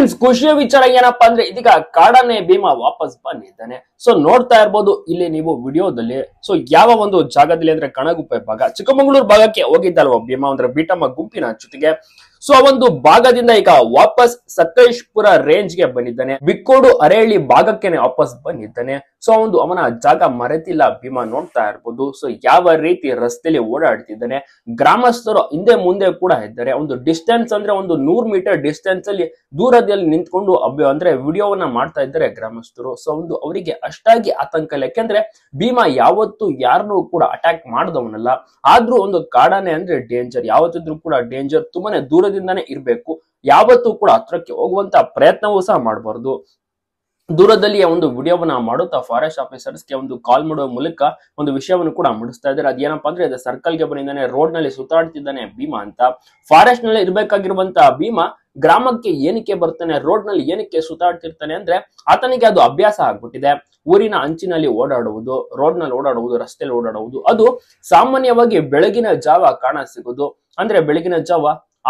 Friends, ಖುಷಿಯ ವಿಚಾರ ಏನಪ್ಪಾ ಅಂದ್ರೆ ಇದೀಗ ಕಾಡಾನೆ ಭೀಮ ವಾಪಸ್ ಬಂದಿದ್ದಾನೆ. ಸೊ ನೋಡ್ತಾ ಇರ್ಬೋದು ಇಲ್ಲಿ ನೀವು ವಿಡಿಯೋದಲ್ಲಿ. ಸೊ ಯಾವ ಒಂದು ಜಾಗದಲ್ಲಿ ಅಂದ್ರೆ ಕಣಗುಪ್ಪೆ ಭಾಗ, ಚಿಕ್ಕಮಗಳೂರು ಭಾಗಕ್ಕೆ ಹೋಗಿದ್ದಲ್ವ ಭೀಮ ಅಂದ್ರೆ ಬೀಟಮ್ಮ ಗುಂಪಿನ ಜೊತೆಗೆ. ಸೊ ಆ ಒಂದು ಭಾಗದಿಂದ ಈಗ ವಾಪಸ್ ಸಕಲೇಶಪುರ ರೇಂಜ್ ಗೆ ಬಂದಿದ್ದಾನೆ. ಬಿಕ್ಕೋಡು ಅರೇಳಿ ಭಾಗಕ್ಕೆ ವಾಪಸ್ ಬಂದಿದ್ದಾನೆ. ಸೊ ಒಂದು ಅವನ ಜಾಗ ಮರೆತಿಲ್ಲ ಭೀಮ, ನೋಡ್ತಾ ಇರ್ಬೋದು. ಸೊ ಯಾವ ರೀತಿ ರಸ್ತೆಯಲ್ಲಿ ಓಡಾಡ್ತಿದ್ದಾನೆ, ಗ್ರಾಮಸ್ಥರು ಹಿಂದೆ ಮುಂದೆ ಕೂಡ ಇದ್ದಾರೆ. ಒಂದು ಡಿಸ್ಟೆನ್ಸ್ ಅಂದ್ರೆ ಒಂದು 100 ಮೀಟರ್ ಡಿಸ್ಟೆನ್ಸ್ ಅಲ್ಲಿ ದೂರದಲ್ಲಿ ನಿಂತ್ಕೊಂಡು ಅಂದ್ರೆ ವಿಡಿಯೋವನ್ನ ಮಾಡ್ತಾ ಇದ್ದಾರೆ ಗ್ರಾಮಸ್ಥರು. ಸೊ ಒಂದು ಅವರಿಗೆ ಅಷ್ಟಾಗಿ ಆತಂಕ ಇಲ್ಲ, ಯಾಕೆಂದ್ರೆ ಭೀಮ ಯಾವತ್ತು ಯಾರನ್ನೂ ಕೂಡ ಅಟ್ಯಾಕ್ ಮಾಡಿದವನಲ್ಲ. ಆದ್ರೂ ಒಂದು ಕಾಡಾನೆ ಅಂದ್ರೆ ಡೇಂಜರ್, ಯಾವತ್ತಿದ್ರು ಕೂಡ ಡೇಂಜರ್, ತುಂಬಾನೇ ದೂರದಿಂದಾನೇ ಇರ್ಬೇಕು. ಯಾವತ್ತೂ ಕೂಡ ಹತ್ರಕ್ಕೆ ಹೋಗುವಂತ ಪ್ರಯತ್ನವೂ ಸಹ ಮಾಡಬಾರ್ದು. ದೂರದಲ್ಲಿ ಒಂದು ವಿಡಿಯೋವನ್ನ ಮಾಡುತ್ತಾ ಫಾರೆಸ್ಟ್ ಆಫೀಸರ್ಸ್ಗೆ ಒಂದು ಕಾಲ್ ಮಾಡುವ ಮೂಲಕ ಒಂದು ವಿಷಯವನ್ನು ಕೂಡ ಮುಡಿಸ್ತಾ ಇದ್ದಾರೆ. ಅದೇನಪ್ಪಾ ಅಂದ್ರೆ ಇದು ಸರ್ಕಲ್ಗೆ ಬಂದಿದ್ದಾನೆ, ರೋಡ್ ನಲ್ಲಿ ಸುತ್ತಾಡ್ತಿದ್ದಾನೆ ಭೀಮ ಅಂತ. ಫಾರೆಸ್ಟ್ ನಲ್ಲಿ ಇರ್ಬೇಕಾಗಿರುವಂತಹ ಭೀಮ ಗ್ರಾಮಕ್ಕೆ ಏನಕ್ಕೆ ಬರ್ತಾನೆ, ರೋಡ್ ನಲ್ಲಿ ಏನಕ್ಕೆ ಸುತ್ತಾಡ್ತಿರ್ತಾನೆ ಅಂದ್ರೆ ಆತನಿಗೆ ಅದು ಅಭ್ಯಾಸ ಆಗ್ಬಿಟ್ಟಿದೆ. ಊರಿನ ಅಂಚಿನಲ್ಲಿ ಓಡಾಡುವುದು, ರೋಡ್ ನಲ್ಲಿ ಓಡಾಡುವುದು, ರಸ್ತೆಯಲ್ಲಿ ಓಡಾಡುವುದು, ಅದು ಸಾಮಾನ್ಯವಾಗಿ ಬೆಳಗಿನ ಜಾವ ಕಾಣ ಸಿಗುದು. ಅಂದ್ರೆ ಬೆಳಗಿನ ಜಾವ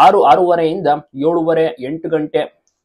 6:30 7:30 8 ಗಂಟೆ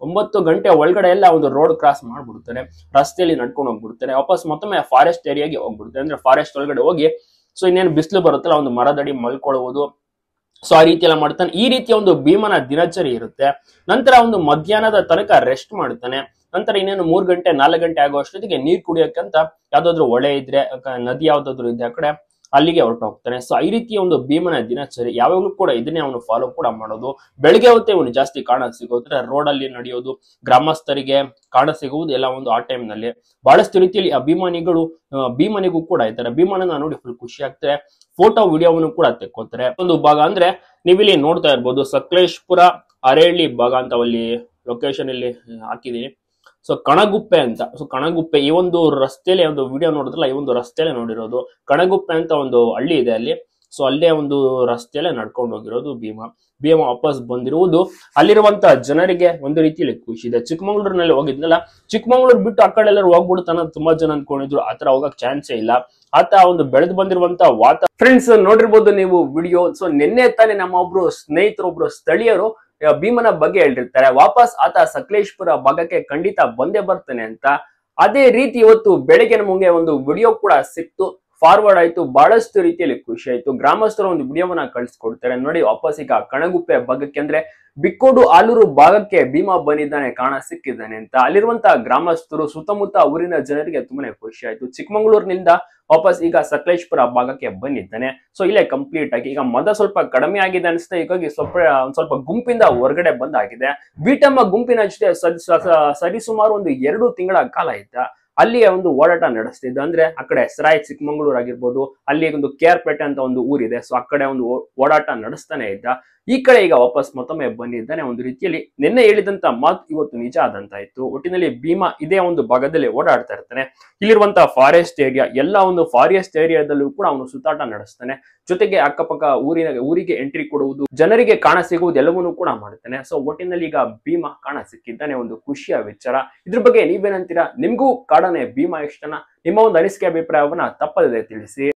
9 ಗಂಟೆ ಒಳಗಡೆ ಎಲ್ಲ ಒಂದು ರೋಡ್ ಕ್ರಾಸ್ ಮಾಡ್ಬಿಡ್ತಾನೆ, ರಸ್ತೆಯಲ್ಲಿ ನಡ್ಕೊಂಡು ಹೋಗ್ಬಿಡ್ತಾನೆ, ವಾಪಸ್ ಮತ್ತೊಮ್ಮೆ ಫಾರೆಸ್ಟ್ ಏರಿಯಾಗೆ ಹೋಗ್ಬಿಡ್ತಾನೆ. ಅಂದ್ರೆ ಫಾರೆಸ್ಟ್ ಒಳಗಡೆ ಹೋಗಿ ಸೊ ಇನ್ನೇನು ಬಿಸಿಲು ಬರುತ್ತಲ್ಲ ಒಂದು ಮರದಡಿ ಮಲ್ಕೊಳ್ಳುವುದು, ಸೊ ಆ ರೀತಿ ಎಲ್ಲ ಮಾಡ್ತಾನೆ. ಈ ರೀತಿಯ ಒಂದು ಭೀಮನ ದಿನಚರಿ ಇರುತ್ತೆ. ನಂತರ ಒಂದು ಮಧ್ಯಾಹ್ನದ ತನಕ ರೆಸ್ಟ್ ಮಾಡ್ತಾನೆ. ನಂತರ ಇನ್ನೇನು 3 ಗಂಟೆ 4 ಗಂಟೆ ಆಗೋ ಅಷ್ಟೊತ್ತಿಗೆ ನೀರ್ ಕುಡಿಯೋಕ್ಕಂತ ಯಾವ್ದಾದ್ರು ಹೊಳೆ ಇದ್ರೆ, ನದಿ ಯಾವ್ದಾದ್ರು ಇದೆ ಆ ಕಡೆ ಅಲ್ಲಿಗೆ ಹೊರಟು ಹೋಗ್ತಾನೆ. ಸೊ ಈ ರೀತಿಯ ಒಂದು ಭೀಮನ ದಿನಚರಿ ಯಾವಾಗ್ಲೂ ಕೂಡ ಇದನ್ನೇ ಅವನು ಫಾಲೋ ಕೂಡ ಮಾಡೋದು. ಬೆಳಿಗ್ಗೆ ಹೊತ್ತೇ ಅವನು ಜಾಸ್ತಿ ಕಾಣ ಸಿಗೋದ್ರೆ ರೋಡ್ ಅಲ್ಲಿ ನಡೆಯೋದು, ಗ್ರಾಮಸ್ಥರಿಗೆ ಕಾಣ ಸಿಗುವುದು ಎಲ್ಲ ಒಂದು ಆ ಟೈಮ್ ನಲ್ಲಿ. ಬಹಳಷ್ಟು ರೀತಿಯಲ್ಲಿ ಅಭಿಮಾನಿಗಳು ಭೀಮನಿಗೂ ಕೂಡ ಇದ್ದಾರೆ. ಭೀಮನನ್ನ ನೋಡಿ ಫುಲ್ ಖುಷಿ ಆಗ್ತಾರೆ, ಫೋಟೋ ವಿಡಿಯೋವನ್ನು ಕೂಡ ತೆಕ್ಕೋತಾರೆ. ಒಂದು ಭಾಗ ಅಂದ್ರೆ ನೀವಿಲ್ಲಿ ನೋಡ್ತಾ ಇರ್ಬೋದು, ಸಕಲೇಶಪುರ ಅರೇಳಿ ಭಾಗ ಅಂತ ಅಲ್ಲಿ ಲೊಕೇಶನ್ ಇಲ್ಲಿ ಹಾಕಿದೀನಿ. ಸೊ ಕಣಗುಪ್ಪೆ ಅಂತ, ಸೊ ಕಣಗುಪ್ಪೆ ಈ ಒಂದು ರಸ್ತೆಯಲ್ಲಿ ಒಂದು ವಿಡಿಯೋ ನೋಡಿದ್ರಲ್ಲ, ಈ ಒಂದು ರಸ್ತೆಯಲ್ಲೇ ನೋಡಿರೋದು. ಕಣಗುಪ್ಪೆ ಅಂತ ಒಂದು ಹಳ್ಳಿ ಇದೆ ಅಲ್ಲಿ. ಸೊ ಅಲ್ಲೇ ಒಂದು ರಸ್ತೆಯಲ್ಲೇ ನಡ್ಕೊಂಡು ಹೋಗಿರೋದು ಭೀಮ ವಾಪಸ್ ಬಂದಿರುವುದು ಅಲ್ಲಿರುವಂತ ಜನರಿಗೆ ಒಂದು ರೀತಿಯಲ್ಲಿ ಖುಷಿ ಇದೆ. ಚಿಕ್ಕಮಗಳೂರಿನಲ್ಲಿ ಹೋಗಿದ್ನಲ್ಲ, ಚಿಕ್ಕಮಗಳೂರು ಬಿಟ್ಟು ಆ ಕಡೆ ಎಲ್ಲರೂ ಹೋಗ್ಬಿಡುತ್ತಾನ ತುಂಬಾ ಜನ ಅನ್ಕೊಂಡಿದ್ರು. ಆತರ ಹೋಗಕ್ ಚಾನ್ಸೇ ಇಲ್ಲ. ಆತ ಒಂದು ಬೆಳೆದು ಬಂದಿರುವಂತ ಫ್ರೆಂಡ್ಸ್ ನೋಡಿರ್ಬೋದು ನೀವು ವಿಡಿಯೋ. ಸೊ ನಿನ್ನೆ ತಾನೇ ನಮ್ಮ ಒಬ್ರು ಸ್ನೇಹಿತರೊಬ್ರು ಸ್ಥಳೀಯರು ಭೀಮನ ಬಗ್ಗೆ ಹೇಳಿರ್ತಾರೆ, ವಾಪಸ್ ಆತ ಸಕಲೇಶಪುರ ಭಾಗಕ್ಕೆ ಖಂಡಿತ ಬಂದೇ ಬರ್ತಾನೆ ಅಂತ. ಅದೇ ರೀತಿ ಇವತ್ತು ಬೆಳಗ್ಗೆ ನಮಗೆ ಒಂದು ವಿಡಿಯೋ ಕೂಡ ಸಿಕ್ತು, ಫಾರ್ವರ್ಡ್ ಆಯ್ತು. ಬಹಳಷ್ಟು ರೀತಿಯಲ್ಲಿ ಖುಷಿ ಆಯ್ತು. ಗ್ರಾಮಸ್ಥರು ಒಂದು ವಿಡಿಯೋವನ್ನ ಕಳಿಸ್ಕೊಡ್ತಾರೆ ನೋಡಿ. ವಾಪಸ್ ಈಗ ಕಣಗುಪ್ಪೆ ಭಾಗಕ್ಕೆ ಅಂದ್ರೆ ಬಿಕ್ಕೋಡು ಆಲೂರು ಭಾಗಕ್ಕೆ ಭೀಮ ಬಂದಿದ್ದಾನೆ, ಕಾಣ ಸಿಕ್ಕಿದ್ದಾನೆ ಅಂತ ಅಲ್ಲಿರುವಂತಹ ಗ್ರಾಮಸ್ಥರು, ಸುತ್ತಮುತ್ತ ಊರಿನ ಜನರಿಗೆ ತುಂಬಾನೇ ಖುಷಿ ಆಯ್ತು. ಚಿಕ್ಕಮಗಳೂರಿನಿಂದ ವಾಪಸ್ ಈಗ ಸಕಲೇಶಪುರ ಭಾಗಕ್ಕೆ ಬಂದಿದ್ದಾನೆ. ಸೊ ಇಲ್ಲೇ ಕಂಪ್ಲೀಟ್ ಆಗಿ ಈಗ ಮದ ಸ್ವಲ್ಪ ಕಡಿಮೆ ಆಗಿದೆ ಅನಿಸುತ್ತೆ, ಹೀಗಾಗಿ ಸ್ವಲ್ಪ ಗುಂಪಿಂದ ಹೊರಗಡೆ ಬಂದಾಗಿದೆ. ಬೀಟಮ್ಮ ಗುಂಪಿನ ಜೊತೆ ಸರಿಸುಮಾರು ಒಂದು 2 ತಿಂಗಳ ಕಾಲ ಇದ್ದ. ಅಲ್ಲಿಯೇ ಒಂದು ಓಡಾಟ ನಡೆಸ್ತಿದ್ದ. ಅಂದ್ರೆ ಆ ಕಡೆ ಸರಾಯ್ ಚಿಕ್ಕಮಗಳೂರು ಆಗಿರ್ಬೋದು, ಅಲ್ಲಿ ಒಂದು KR ಪೇಟೆ ಅಂತ ಒಂದು ಊರಿದೆ. ಸೊ ಆ ಕಡೆ ಒಂದು ಓಡಾಟ ನಡೆಸ್ತಾನೆ ಇದ್ದ. ಈ ಕಡೆ ಈಗ ವಾಪಸ್ ಮತ್ತೊಮ್ಮೆ ಬಂದಿದ್ದಾನೆ. ಒಂದು ರೀತಿಯಲ್ಲಿ ನಿನ್ನೆ ಹೇಳಿದಂತ ಮಾತು ಇವತ್ತು ನಿಜ ಆದಂತಾಯ್ತು. ಒಟ್ಟಿನಲ್ಲಿ ಭೀಮ ಇದೇ ಒಂದು ಭಾಗದಲ್ಲಿ ಓಡಾಡ್ತಾ ಇರ್ತಾನೆ. ಇಲ್ಲಿರುವಂತಹ ಫಾರೆಸ್ಟ್ ಏರಿಯಾ, ಎಲ್ಲ ಒಂದು ಫಾರೆಸ್ಟ್ ಏರಿಯಾದಲ್ಲೂ ಕೂಡ ಅವನು ಸುತ್ತಾಟ ನಡೆಸ್ತಾನೆ. ಜೊತೆಗೆ ಅಕ್ಕಪಕ್ಕ ಊರಿಗೆ ಎಂಟ್ರಿ ಕೊಡುವುದು, ಜನರಿಗೆ ಕಾಣ ಸಿಗುವುದು ಎಲ್ಲವನ್ನೂ ಕೂಡ ಮಾಡ್ತಾನೆ. ಸೊ ಒಟ್ಟಿನಲ್ಲಿ ಈಗ ಭೀಮ ಕಾಣ ಸಿಕ್ಕಿದ್ದಾನೆ, ಒಂದು ಖುಷಿಯ ವಿಚಾರ. ಇದ್ರ ಬಗ್ಗೆ ನೀವೇನಂತೀರಾ? ನಿಮ್ಗೂ ಕಾಡಾನೆ ಭೀಮ ಇಷ್ಟನಾ? ನಿಮ್ಮ ಒಂದು ಅನಿಸಿಕೆ ಅಭಿಪ್ರಾಯವನ್ನ ತಪ್ಪದೇ ತಿಳಿಸಿ.